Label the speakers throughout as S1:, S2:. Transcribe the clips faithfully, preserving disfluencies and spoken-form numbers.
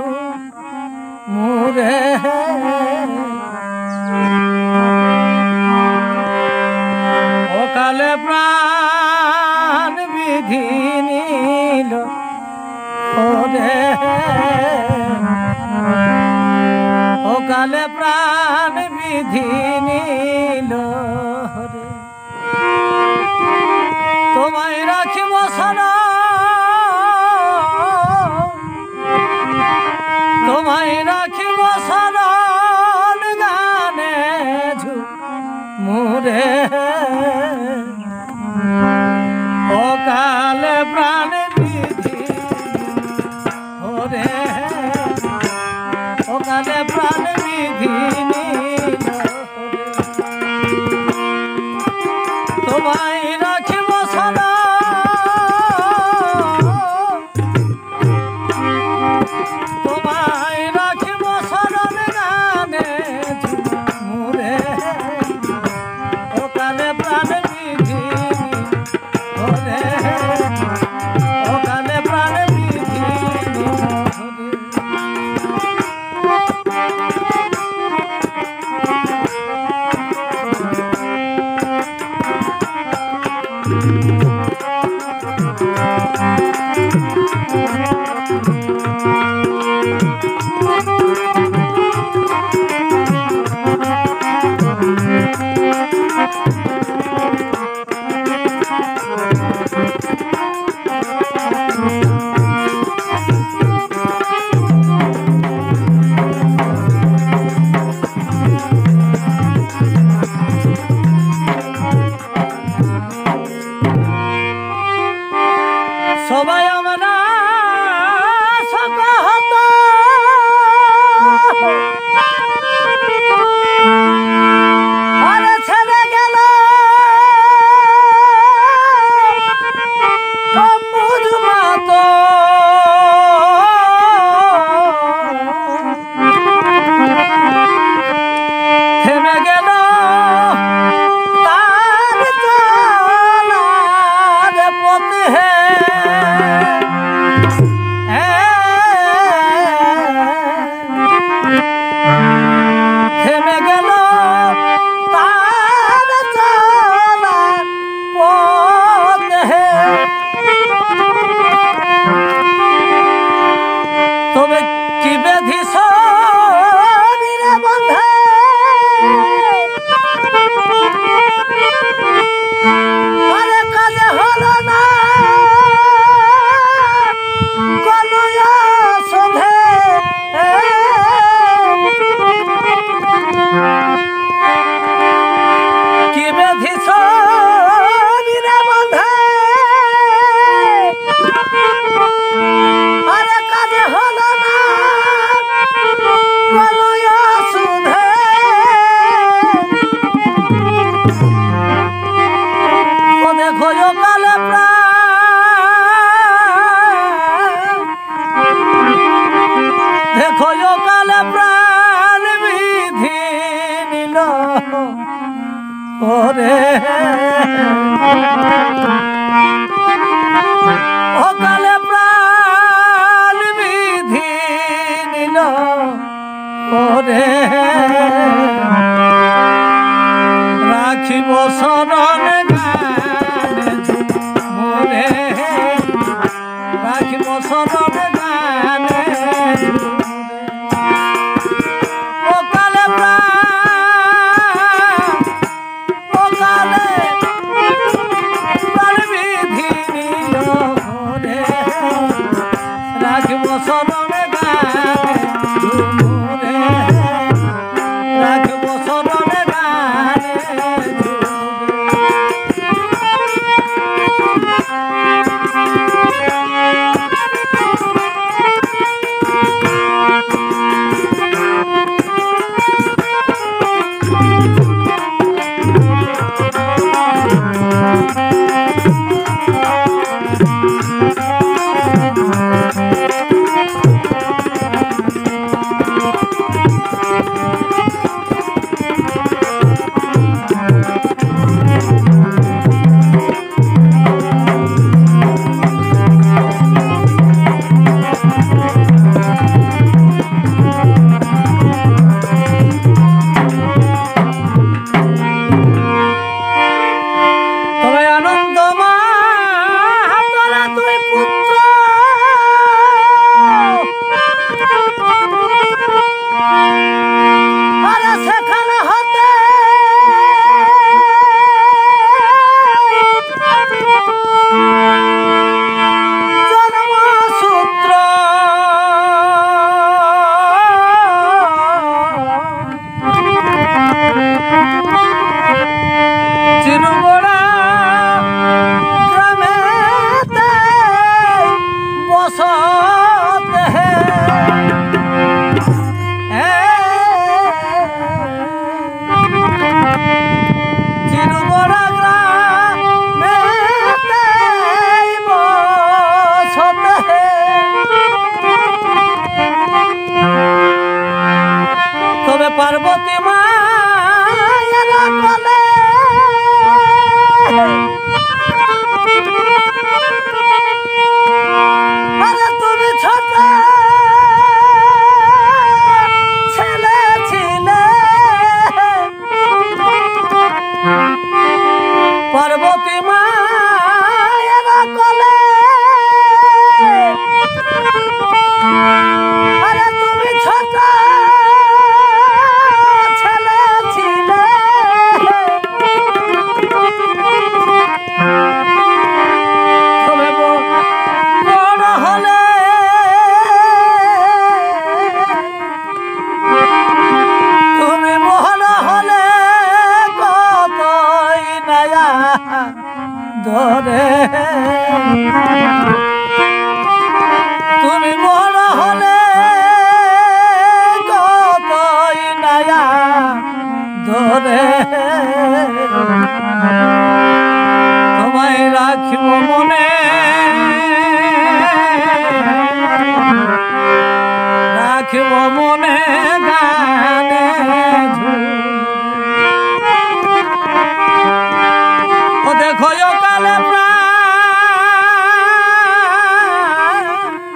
S1: মুরে অকালে প্রাণ বিধি নিল ওরে অকালে প্রাণ বিধি নিল রে তোমায় রাখিব সারা তোমায় রাখিব শরণ গানে ঝুমুরে অকালে প্রাণ বিধি ওরে অকালে প্রাণ বিধি নিল তোমায় রাখিব সদা তোমায় রাখিব শরণ গানে ঝুমুরে অকালে প্রাণ বিধি ওরে অকালে প্রাণ বিধি সবাই আমরা সকহত আরে ছেড়ে গেল কম্বুজ মাত থেমে গেল তার চলার পথে থেমে গেল তার চলার পথে তবে কি বেধি শরীরে বন্ধে আরে কাজে হলো না কোনো শোধে কি বেধি শরীরে বন্ধে আরে কাজে হলো না কোনো শোধে ও দেখো কালে প্রাণ দেখো কালে প্রাণ বিধি নিল ওরে অকালে প্রাণ বিধি নিল ওরে রাখিব শরণ গানে ঝুমুরে রাখিব শরণ গানে অকালে প্রাণ অকালে প্রাণ তবে পার্বতী মায়ের কোলে আরে তুমি ছোট ছেলে ছিলে পার্বতী মায়ের কোলে আরে তুমি ছোট ছেলে ছিলে তবে বড় হলে তুমি বড় হলে কতই নয়া ধরে তুমি বড় হলে কতই নয়া ধরে তোমায় রাখিব মনে রাখিব মনে গানে ও দেখো কালে প্রাণ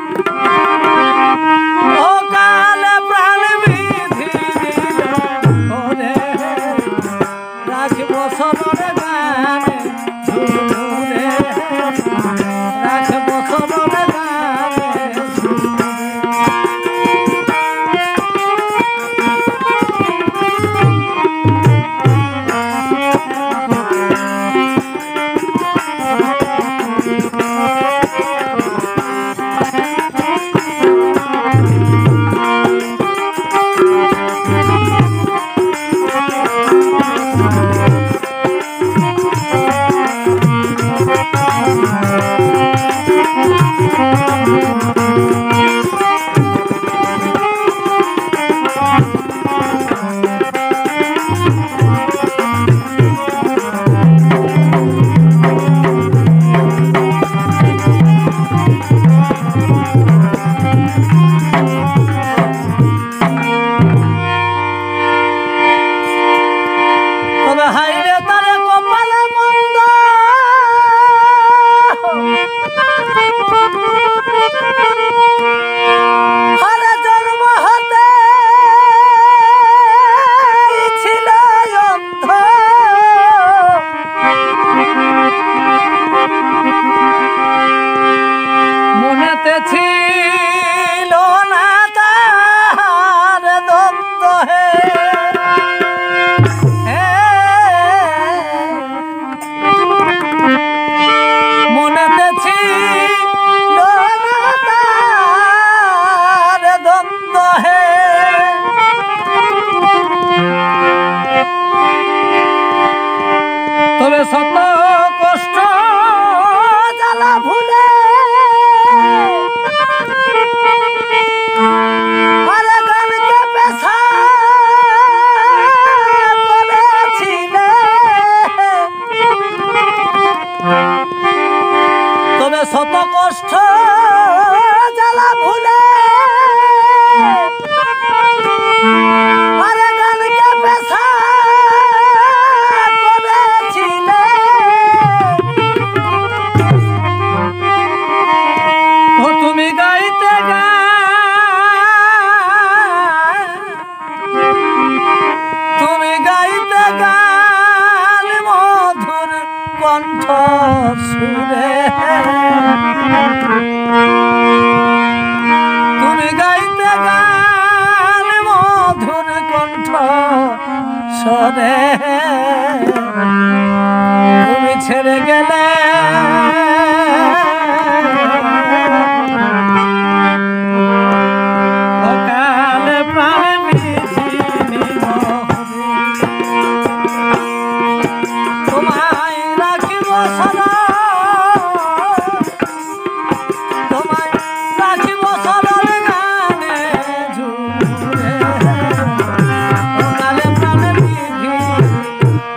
S1: ও কালে প্রাণ বিধি ওরে রাখিব সররে গানে ঝুরে রাখিব সররে গানে ছিল না তার দ্বন্দ্ব হে মনেতে ছিল না তার দ্বন্দ্ব হে তবে শত কষ্ট জ্বালা ভুলে আরে গানকে পেশা করেছিলে তবে শত কষ্ট জ্বালা ভুলে আরে গানকে পেশা করেছিলে ও তুমি গাইতে গা তুমি গাইতে গান মধুর কণ্ঠ সুরে তুমি গাইতে গান মধুর কণ্ঠ স্বরে তুমি ছেড়ে গেলে অকালে প্রাণ বিধি তোমায় রাখিব সদা তোমায় রাখিব সদা গানে ঝুরে অকালে প্রাণ বিধি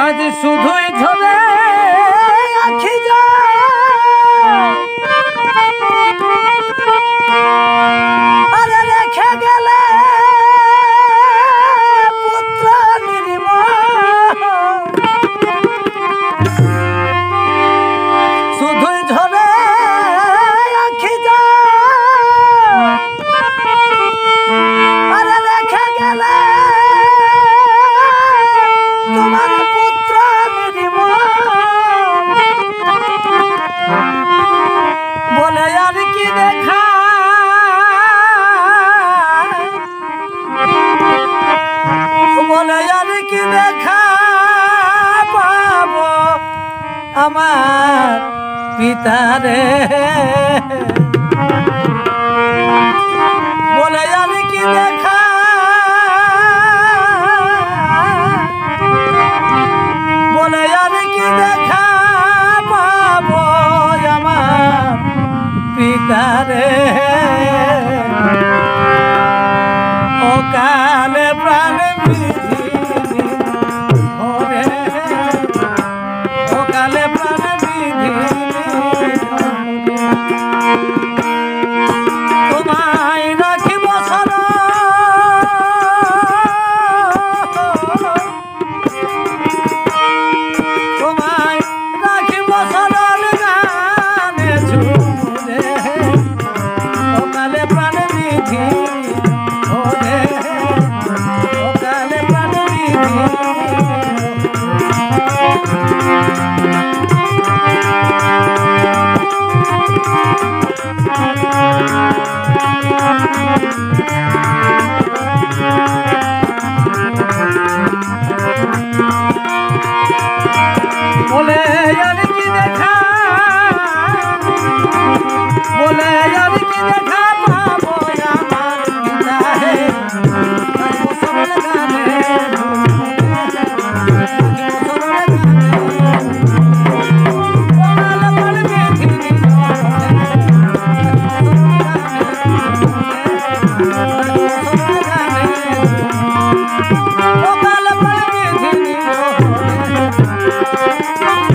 S1: আজ শুধুই ঝরে আখি যা আরে রেখে গেলে পুত্র নির্মল শুধুই ঝরে আখি যা আরে রেখে গেলে তোমার পুত্র নির্মল বলে আর কি দেখা বলে আর কি দেখা পাবো আমার পিতারে বলে আর কি দেখা বলে আর কি দেখা পাবো আমার পিতারে ও কালে প্রাণ বিধি ওরে ও কালে প্রাণ বিধি তোমায় রাখিব সারা তোমায় রাখিব সরল গানে ঝুমুরে ও কালে প্রাণ বিধি ওরে ও কালে প্রাণ বিধি বলে আর কি দেখা বলে আর কি দেখা পাবো আমার পিতারে রাখিব সরল গানে রাখিব সরল গানে ও কালে প্রাণ বিধি ও কালে প্রাণ বিধি